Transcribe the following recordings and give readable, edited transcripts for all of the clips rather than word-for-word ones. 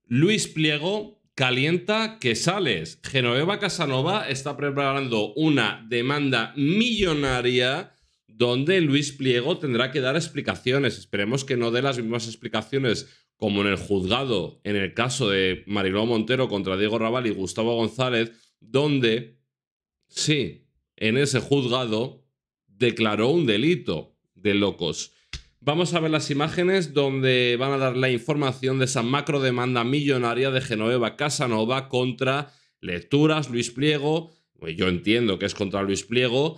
Luis Pliego calienta que sales. Genoveva Casanova está preparando una demanda millonaria donde Luis Pliego tendrá que dar explicaciones. Esperemos que no dé las mismas explicaciones como en el juzgado, en el caso de Mariló Montero contra Diego Raval y Gustavo González, donde, sí, en ese juzgado declaró un delito de locos. Vamos a ver las imágenes donde van a dar la información de esa macro demanda millonaria de Genoveva Casanova contra Lecturas, Luis Pliego. Pues yo entiendo que es contra Luis Pliego.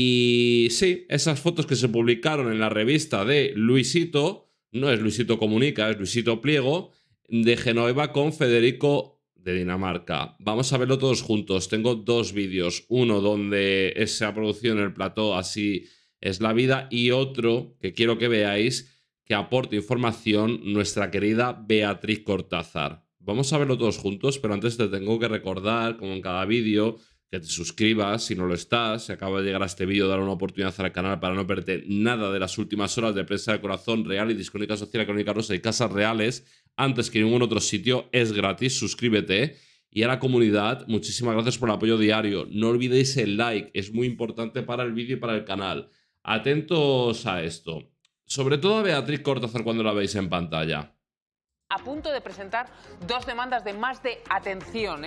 Y sí, esas fotos que se publicaron en la revista de Luisito, no es Luisito Comunica, es Luisito Pliego, de Genoveva con Federico de Dinamarca. Vamos a verlo todos juntos. Tengo dos vídeos. Uno donde se ha producido en el plató Así es la vida y otro que quiero que veáis que aporte información nuestra querida Beatriz Cortázar. Vamos a verlo todos juntos, pero antes te tengo que recordar, como en cada vídeo, que te suscribas si no lo estás. Si acabas de llegar a este vídeo, dar una oportunidad al canal para no perderte nada de las últimas horas de Prensa del Corazón, Real y Discrónica Social, Crónica Rosa y Casas Reales. Antes que en ningún otro sitio, es gratis, suscríbete. Y a la comunidad, muchísimas gracias por el apoyo diario. No olvidéis el like, es muy importante para el vídeo y para el canal. Atentos a esto. Sobre todo a Beatriz Cortázar cuando la veis en pantalla. A punto de presentar dos demandas de más de, atención,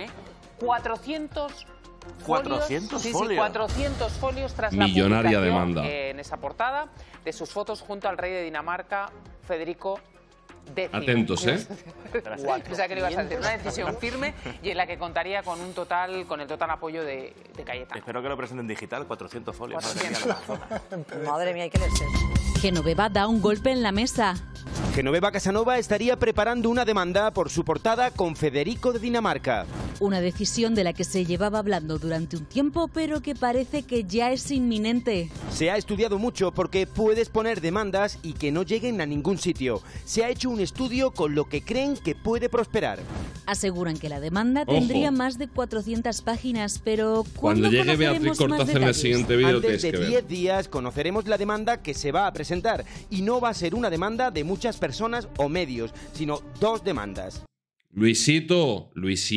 400 folios. 400 folios. Sí, 400 folios tras millonaria la publicación demanda en esa portada de sus fotos junto al rey de Dinamarca, Federico X. Atentos, ¿eh? Pensaba que le ibas a decir una decisión firme y en la que contaría con el total apoyo de Cayetano. Espero que lo presenten digital, 400 folios. 400. Madre mía, hay que leerse. Genoveva da un golpe en la mesa. Genoveva Casanova estaría preparando una demanda por su portada con Federico de Dinamarca. Una decisión de la que se llevaba hablando durante un tiempo, pero que parece que ya es inminente. Se ha estudiado mucho porque puedes poner demandas y que no lleguen a ningún sitio. Se ha hecho un estudio con lo que creen que puede prosperar. Aseguran que la demanda tendría más de 400 páginas, pero cuando llegue Beatriz Cortázar en el siguiente vídeo antes de 10 días conoceremos la demanda que se va a presentar y no va a ser una demanda de muchas personas o medios, sino dos demandas. Luisito,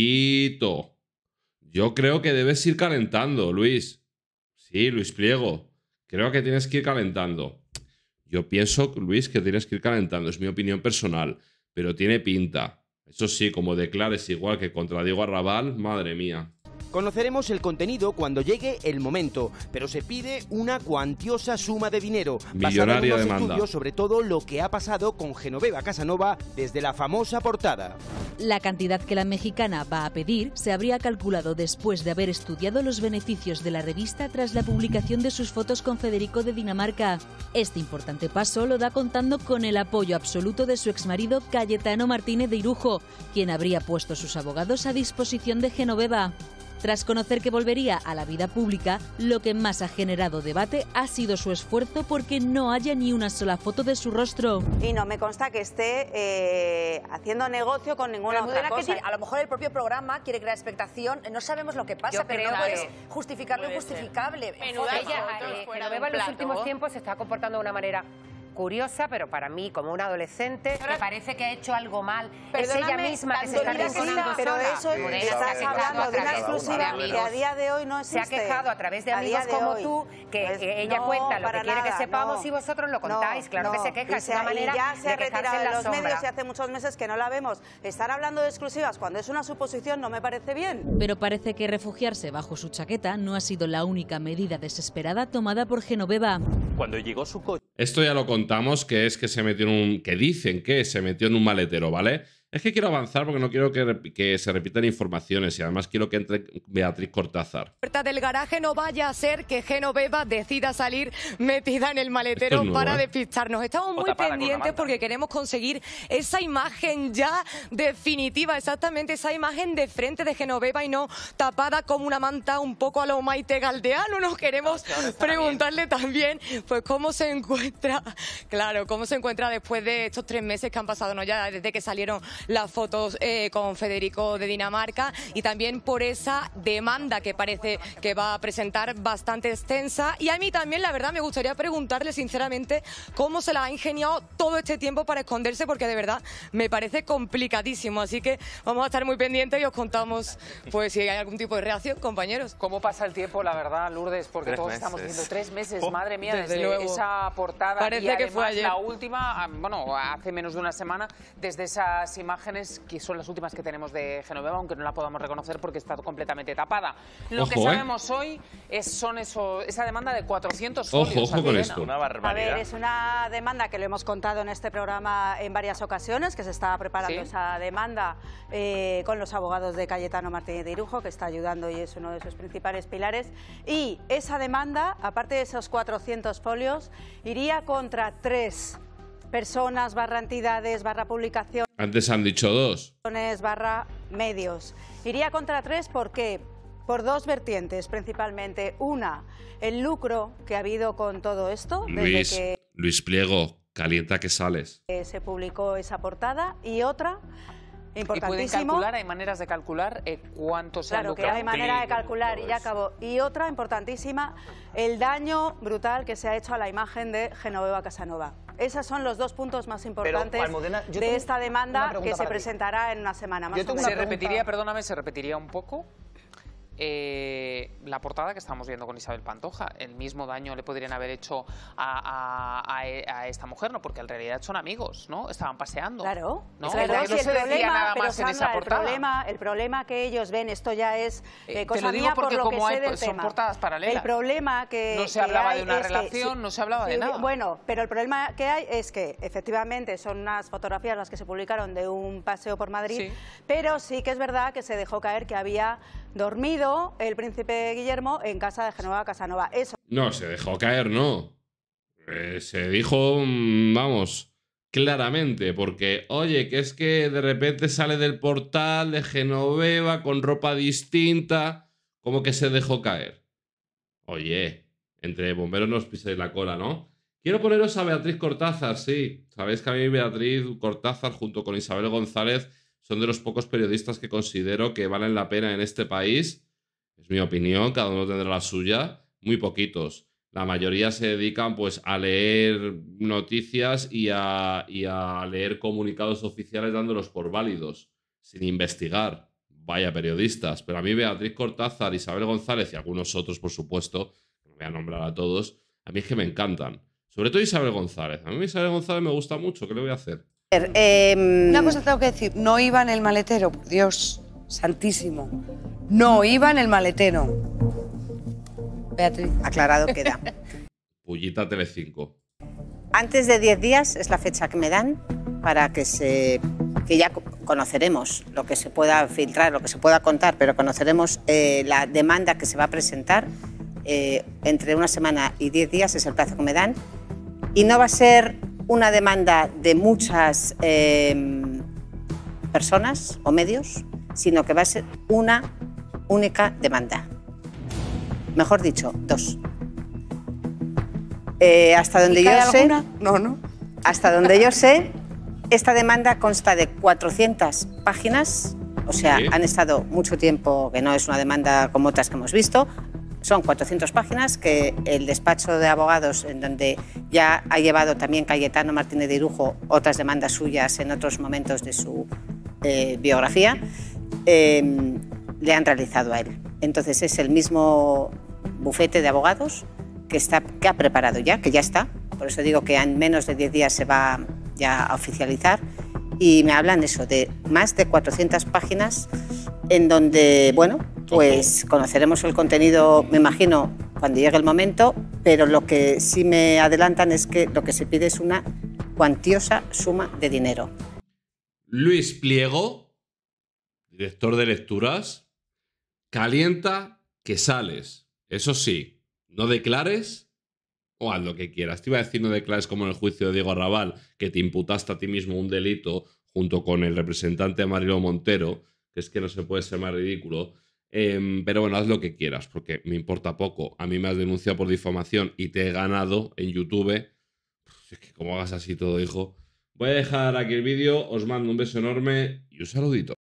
yo creo que debes ir calentando, Luis. Sí, Luis Pliego, creo que tienes que ir calentando. Yo pienso, Luis, que tienes que ir calentando, es mi opinión personal, pero tiene pinta. Eso sí, como declares igual que contra Diego Raval, madre mía. Conoceremos el contenido cuando llegue el momento, pero se pide una cuantiosa suma de dinero, millonaria basada en unos demanda. Estudios sobre todo lo que ha pasado con Genoveva Casanova desde la famosa portada. La cantidad que la mexicana va a pedir se habría calculado después de haber estudiado los beneficios de la revista tras la publicación de sus fotos con Federico de Dinamarca. Este importante paso lo da contando con el apoyo absoluto de su exmarido Cayetano Martínez de Irujo, quien habría puesto sus abogados a disposición de Genoveva. Tras conocer que volvería a la vida pública, lo que más ha generado debate ha sido su esfuerzo porque no haya ni una sola foto de su rostro. Y no me consta que esté haciendo negocio con ninguna otra cosa. A lo mejor el propio programa quiere crear expectación, no sabemos lo que pasa, pero no puedes justificar lo injustificable. Genoveva en los últimos tiempos se está comportando de una manera curiosa, pero para mí, como una adolescente, me parece que ha hecho algo mal. Es ella misma que se está rinconando pero sola. eso estás hablando de una exclusiva que a día de hoy no existe. Se ha quejado a través de amigos como tú, que ella cuenta lo que quiere que sepamos y vosotros lo contáis. Claro que se queja, es una manera ya se ha de quejarse retirado en de la los sombra. medios y hace muchos meses que no la vemos. Estar hablando de exclusivas cuando es una suposición no me parece bien. Pero parece que refugiarse bajo su chaqueta no ha sido la única medida desesperada tomada por Genoveva. Cuando llegó su coche... Esto ya lo contamos, que se metió en un... que dicen que se metió en un maletero, ¿vale? Es que quiero avanzar porque no quiero que se repitan informaciones y además quiero que entre Beatriz Cortázar. La puerta del garaje no vaya a ser que Genoveva decida salir metida en el maletero para despistarnos. Estamos muy pendientes porque queremos conseguir esa imagen ya definitiva, exactamente esa imagen de frente de Genoveva y no tapada como una manta un poco a lo Maite Galdeano. Nos queremos preguntarle también pues cómo se encuentra, claro, cómo se encuentra después de estos 3 meses que han pasado, ¿no? Ya desde que salieron las fotos con Federico de Dinamarca y también por esa demanda que parece que va a presentar bastante extensa. Y a mí también, la verdad, me gustaría preguntarle sinceramente cómo se la ha ingeniado todo este tiempo para esconderse, porque de verdad me parece complicadísimo. Así que vamos a estar muy pendientes y os contamos pues si hay algún tipo de reacción, compañeros. ¿Cómo pasa el tiempo, la verdad, Lourdes? Porque todos estamos viendo 3 meses, madre mía, desde esa portada. Parece y además, que fue ayer. La última, bueno, hace menos de una semana, desde esas imágenes que son las últimas que tenemos de Genoveva, aunque no la podamos reconocer porque está completamente tapada. Lo que sabemos hoy son esa demanda de 400 folios. Ojo con esto. Una barbaridad. A ver, es una demanda que lo hemos contado en este programa en varias ocasiones, que se está preparando esa demanda con los abogados de Cayetano Martínez de Irujo, que está ayudando y es uno de sus principales pilares. Y esa demanda, aparte de esos 400 folios, iría contra 3 personas, entidades, publicaciones. Antes han dicho 2. Medios. Iría contra 3 porque por 2 vertientes principalmente. Una, el lucro que ha habido con todo esto. Luis Pliego, calienta que sales. Se publicó esa portada. Y otra, importantísimo. ¿Y pueden calcular? ¿Hay maneras de calcular cuánto se ha lucrado? Claro que hay manera de calcular, y ya acabó. Y otra importantísima, el daño brutal que se ha hecho a la imagen de Genoveva Casanova. Esos son los 2 puntos más importantes de esta demanda que se presentará en una semana más o menos. ¿Se repetiría un poco? La portada que estamos viendo con Isabel Pantoja, el mismo daño le podrían haber hecho a esta mujer, ¿no? Porque en realidad son amigos, ¿no? Estaban paseando. Claro, ¿no? claro. No se decía nada más Sandra, en esa portada. El problema que ellos ven, esto ya es cosa te lo mía porque por lo como que sé del son tema. Portadas paralelas. El problema que no se hablaba hay de una es relación, no se hablaba de nada. Bueno, pero el problema que hay es que efectivamente son unas fotografías las que se publicaron de un paseo por Madrid, pero sí que es verdad que se dejó caer que había dormido el príncipe Guillermo en casa de Genoveva Casanova. Eso. No, se dejó caer, no. Se dijo, vamos, claramente, porque, oye, que es que de repente sale del portal de Genoveva con ropa distinta, como que se dejó caer. Oye, entre bomberos nos piséis la cola, ¿no? Quiero poneros a Beatriz Cortázar, sí. Sabéis que a mí Beatriz Cortázar junto con Isabel González son de los pocos periodistas que considero que valen la pena en este país. Es mi opinión, cada uno tendrá la suya. Muy poquitos. La mayoría se dedican pues a leer noticias y a leer comunicados oficiales dándolos por válidos, sin investigar. Vaya periodistas. Pero a mí Beatriz Cortázar, Isabel González y algunos otros, por supuesto, no voy a nombrar a todos, a mí es que me encantan. Sobre todo Isabel González. A mí Isabel González me gusta mucho. ¿Qué le voy a hacer? Una cosa tengo que decir, no iba en el maletero, por Dios santísimo. No iba en el maletero. Beatriz, aclarado queda. Pullita Telecinco. Antes de 10 días es la fecha que me dan para que ya conoceremos lo que se pueda filtrar, lo que se pueda contar, pero conoceremos la demanda que se va a presentar. Entre una semana y 10 días es el plazo que me dan. Y no va a ser una demanda de muchas personas o medios, sino que va a ser una única demanda. Mejor dicho, 2. Hasta donde yo sé, hasta donde yo sé, esta demanda consta de 400 páginas, o sea, han estado mucho tiempo, que no es una demanda como otras que hemos visto. Son 400 páginas que el despacho de abogados, en donde ya ha llevado también Cayetano Martínez de Irujo otras demandas suyas en otros momentos de su biografía, le han realizado a él. Entonces es el mismo bufete de abogados que ha preparado ya, que ya está. Por eso digo que en menos de 10 días se va ya a oficializar. Y me hablan eso, de más de 400 páginas en donde, bueno, pues conoceremos el contenido, me imagino, cuando llegue el momento, pero lo que sí me adelantan es que lo que se pide es una cuantiosa suma de dinero. Luis Pliego, director de lecturas, calienta que sales. Eso sí, no declares o haz lo que quieras. Te iba a decir no declares como en el juicio de Diego Arrabal, que te imputaste a ti mismo un delito junto con el representante Mariló Montero, que es que no se puede ser más ridículo. Pero bueno, haz lo que quieras, porque me importa poco. A mí me has denunciado por difamación y te he ganado en YouTube. Es que como hagas así todo, hijo, Voy a dejar aquí el vídeo, os mando un beso enorme y un saludito.